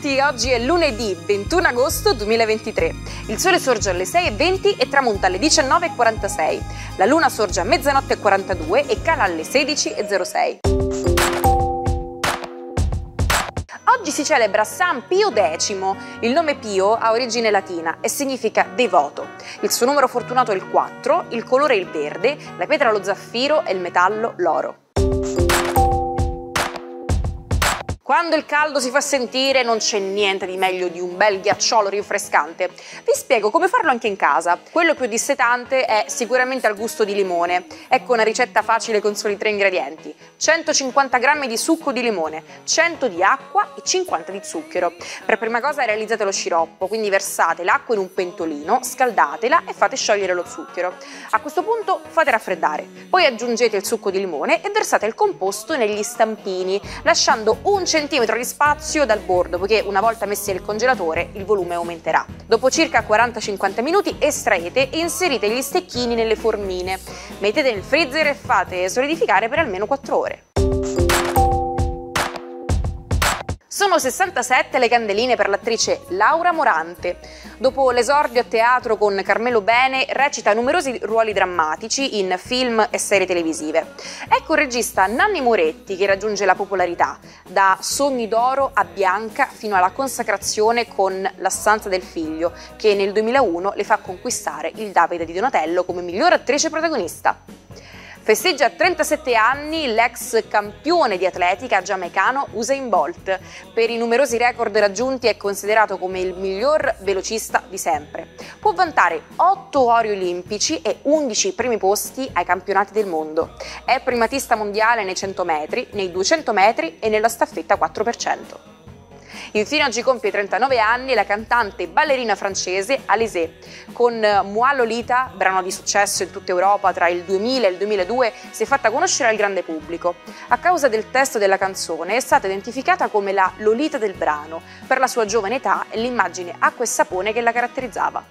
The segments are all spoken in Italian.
tutti, oggi è lunedì 21 agosto 2023. Il sole sorge alle 6:20 e tramonta alle 19:46. La luna sorge a mezzanotte e 42 e cala alle 16:06. Oggi si celebra San Pio X. Il nome Pio ha origine latina e significa devoto. Il suo numero fortunato è il 4, il colore è il verde, la pietra lo zaffiro e il metallo l'oro. Quando il caldo si fa sentire non c'è niente di meglio di un bel ghiacciolo rinfrescante. Vi spiego come farlo anche in casa. Quello più dissetante è sicuramente al gusto di limone. Ecco una ricetta facile con soli 3 ingredienti. 150 g di succo di limone, 100 di acqua e 50 di zucchero. Per prima cosa realizzate lo sciroppo, quindi versate l'acqua in un pentolino, scaldatela e fate sciogliere lo zucchero. A questo punto fate raffreddare. Poi aggiungete il succo di limone e versate il composto negli stampini, lasciando un centimetro di spazio dal bordo, poiché una volta messi nel congelatore il volume aumenterà. Dopo circa 40-50 minuti estraete e inserite gli stecchini nelle formine. Mettete nel freezer e fate solidificare per almeno 4 ore. Sono 67 le candeline per l'attrice Laura Morante. Dopo l'esordio a teatro con Carmelo Bene, recita numerosi ruoli drammatici in film e serie televisive. Ecco il regista Nanni Moretti che raggiunge la popolarità, da Sogni d'oro a Bianca fino alla consacrazione con La stanza del figlio, che nel 2001 le fa conquistare il Davide di Donatello come miglior attrice protagonista. Festeggia 37 anni l'ex campione di atletica giamaicano Usain Bolt. Per i numerosi record raggiunti è considerato come il miglior velocista di sempre. Può vantare 8 ori olimpici e 11 primi posti ai campionati del mondo. È primatista mondiale nei 100 metri, nei 200 metri e nella staffetta 4%. Infine oggi compie 39 anni la cantante e ballerina francese Alizée. Con Moi Lolita, brano di successo in tutta Europa tra il 2000 e il 2002, si è fatta conoscere al grande pubblico. A causa del testo della canzone è stata identificata come la Lolita del brano, per la sua giovane età e l'immagine acqua e sapone che la caratterizzava.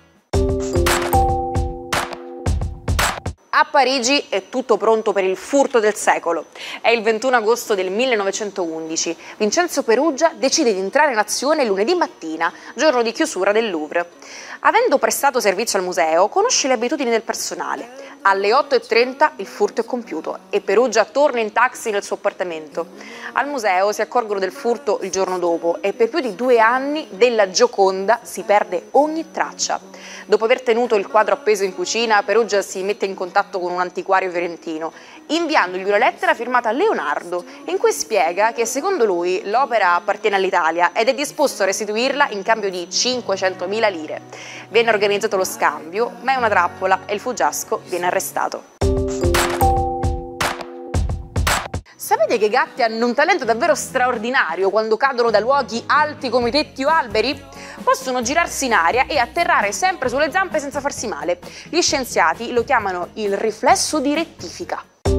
A Parigi è tutto pronto per il furto del secolo. È il 21 agosto del 1911. Vincenzo Perugia decide di entrare in azione lunedì mattina, giorno di chiusura del Louvre. Avendo prestato servizio al museo, conosce le abitudini del personale. Alle 8:30 il furto è compiuto e Perugia torna in taxi nel suo appartamento. Al museo si accorgono del furto il giorno dopo e per più di 2 anni della Gioconda si perde ogni traccia. Dopo aver tenuto il quadro appeso in cucina, Perugia si mette in contatto con un antiquario fiorentino, inviandogli una lettera firmata Leonardo, in cui spiega che secondo lui l'opera appartiene all'Italia ed è disposto a restituirla in cambio di 500.000 lire. Viene organizzato lo scambio, ma è una trappola e il fuggiasco viene arrestato. Sapete che i gatti hanno un talento davvero straordinario quando cadono da luoghi alti come tetti o alberi? Possono girarsi in aria e atterrare sempre sulle zampe senza farsi male. Gli scienziati lo chiamano il riflesso di rettifica.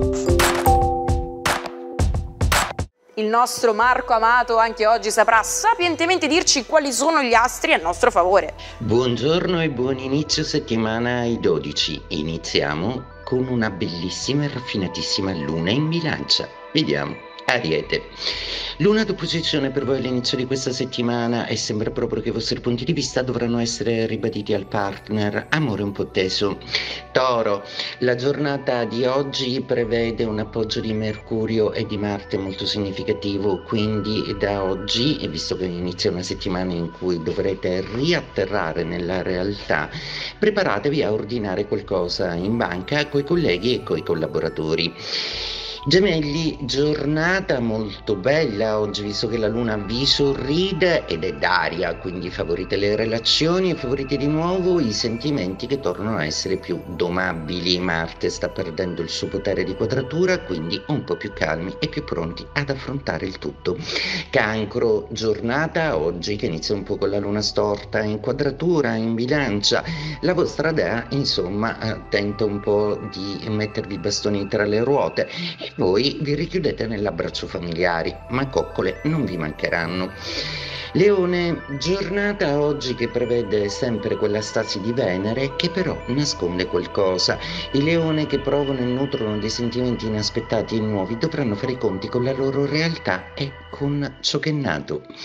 Il nostro Marco Amato anche oggi saprà sapientemente dirci quali sono gli astri a nostro favore. Buongiorno e buon inizio settimana ai 12. Iniziamo con una bellissima e raffinatissima luna in bilancia. Vediamo. Ariete. Luna d'opposizione per voi all'inizio di questa settimana e sembra proprio che i vostri punti di vista dovranno essere ribaditi al partner. Amore un po' teso. Toro. La giornata di oggi prevede un appoggio di Mercurio e di Marte molto significativo, quindi da oggi, e visto che inizia una settimana in cui dovrete riatterrare nella realtà, preparatevi a ordinare qualcosa in banca coi colleghi e coi collaboratori. Gemelli, giornata molto bella oggi, visto che la luna vi sorride ed è d'aria, quindi favorite le relazioni e favorite di nuovo i sentimenti che tornano a essere più domabili. Marte sta perdendo il suo potere di quadratura, quindi un po' più calmi e più pronti ad affrontare il tutto. Cancro, giornata oggi che inizia un po' con la luna storta in quadratura, in bilancia. La vostra dea, insomma, tenta un po' di mettervi i bastoni tra le ruote e voi vi richiudete nell'abbraccio familiari, ma coccole non vi mancheranno. Leone, giornata oggi che prevede sempre quella stasi di Venere che però nasconde qualcosa. I leoni che provano e nutrono dei sentimenti inaspettati e nuovi dovranno fare i conti con la loro realtà e con ciò che è nato.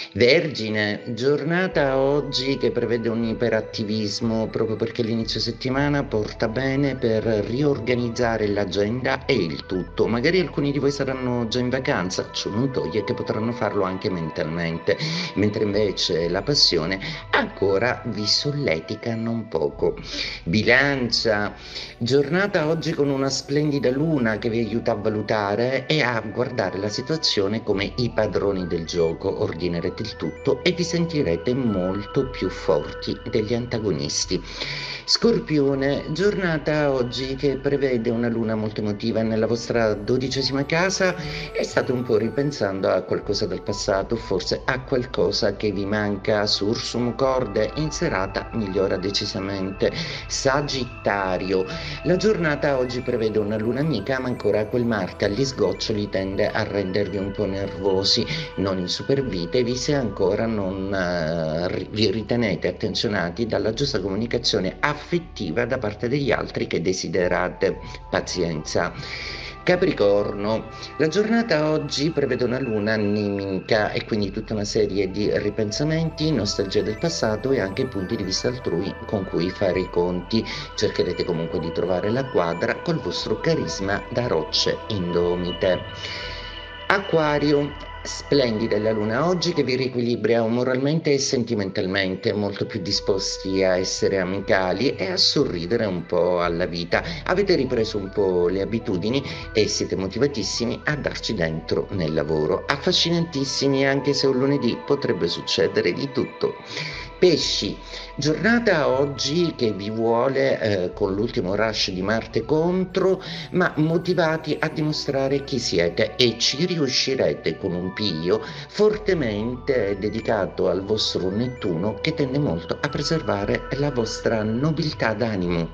Vergine, giornata oggi che prevede un iperattivismo proprio perché l'inizio settimana porta bene per riorganizzare l'agenda e il tutto. Magari alcuni di voi saranno già in vacanza, ciò non toglie che potranno farlo anche mentalmente, mentre invece la passione ancora vi solletica non poco. Bilancia, giornata oggi con una splendida luna che vi aiuta a valutare e a guardare la situazione come i padroni del gioco. Ordinerete il tutto e vi sentirete molto più forti degli antagonisti. Scorpione, giornata oggi che prevede una luna molto emotiva nella vostra 12ª casa e state un po' ripensando a qualcosa del passato, forse a qualcosa che vi manca. Sursum corde, in serata migliora decisamente. Sagittario, la giornata oggi prevede una luna amica, ma ancora quel Marte agli sgoccioli tende a rendervi un po' nervosi. Non insupervitevi se ancora non vi ritenete attenzionati dalla giusta comunicazione affettiva da parte degli altri che desiderate. Pazienza. Capricorno, la giornata oggi prevede una luna nemica e quindi tutta una serie di ripensamenti, nostalgia del passato e anche punti di vista altrui con cui fare i conti. Cercherete comunque di trovare la quadra col vostro carisma da rocce indomite. Acquario, splendida la luna oggi che vi riequilibra moralmente e sentimentalmente, molto più disposti a essere amicali e a sorridere un po' alla vita. Avete ripreso un po' le abitudini e siete motivatissimi a darci dentro nel lavoro. Affascinantissimi, anche se un lunedì potrebbe succedere di tutto. Pesci, giornata oggi che vi vuole con l'ultimo rush di Marte contro, ma motivati a dimostrare chi siete e ci riuscirete con un piglio fortemente dedicato al vostro Nettuno che tende molto a preservare la vostra nobiltà d'animo.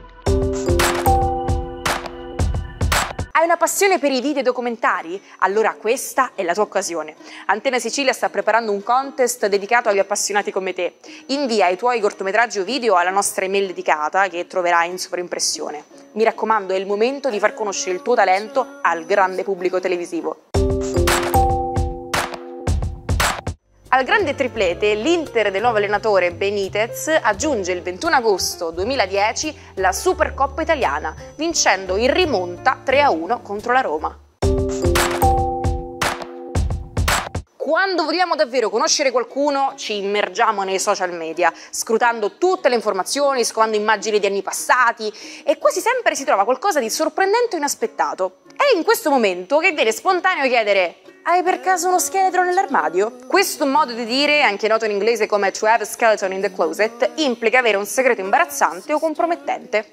Hai una passione per i video documentari? Allora questa è la tua occasione. Antena Sicilia sta preparando un contest dedicato agli appassionati come te. Invia i tuoi cortometraggi o video alla nostra email dedicata che troverai in sovraimpressione. Mi raccomando, è il momento di far conoscere il tuo talento al grande pubblico televisivo. Al grande triplete, l'Inter del nuovo allenatore Benitez aggiunge il 21 agosto 2010 la Supercoppa italiana, vincendo in rimonta 3-1 contro la Roma. Quando vogliamo davvero conoscere qualcuno, ci immergiamo nei social media, scrutando tutte le informazioni, scovando immagini di anni passati e quasi sempre si trova qualcosa di sorprendente o inaspettato. È in questo momento che viene spontaneo chiedere: hai per caso uno scheletro nell'armadio? Questo modo di dire, anche noto in inglese come to have a skeleton in the closet, implica avere un segreto imbarazzante o compromettente.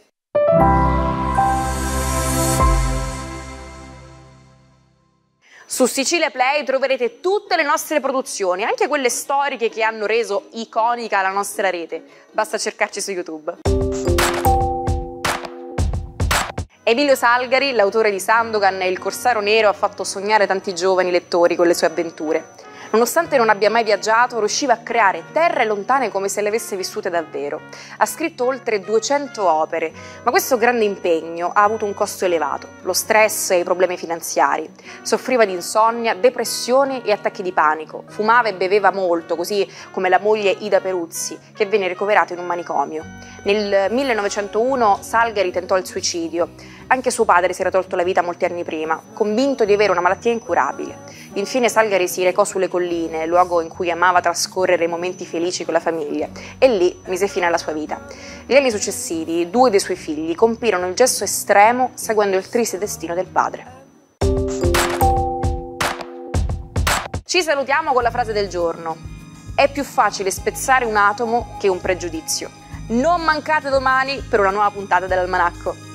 Su Sicilia Play troverete tutte le nostre produzioni, anche quelle storiche che hanno reso iconica la nostra rete. Basta cercarci su YouTube. Emilio Salgari, l'autore di Sandokan e Il Corsaro Nero, ha fatto sognare tanti giovani lettori con le sue avventure. Nonostante non abbia mai viaggiato, riusciva a creare terre lontane come se le avesse vissute davvero. Ha scritto oltre 200 opere, ma questo grande impegno ha avuto un costo elevato: lo stress e i problemi finanziari. Soffriva di insonnia, depressioni e attacchi di panico. Fumava e beveva molto, così come la moglie Ida Peruzzi, che venne ricoverata in un manicomio. Nel 1901 Salgari tentò il suicidio. Anche suo padre si era tolto la vita molti anni prima, convinto di avere una malattia incurabile. Infine Salgari si recò sulle colline, luogo in cui amava trascorrere i momenti felici con la famiglia, e lì mise fine alla sua vita. Negli anni successivi, 2 dei suoi figli compirono il gesto estremo seguendo il triste destino del padre. Ci salutiamo con la frase del giorno: è più facile spezzare un atomo che un pregiudizio. Non mancate domani per una nuova puntata dell'Almanacco.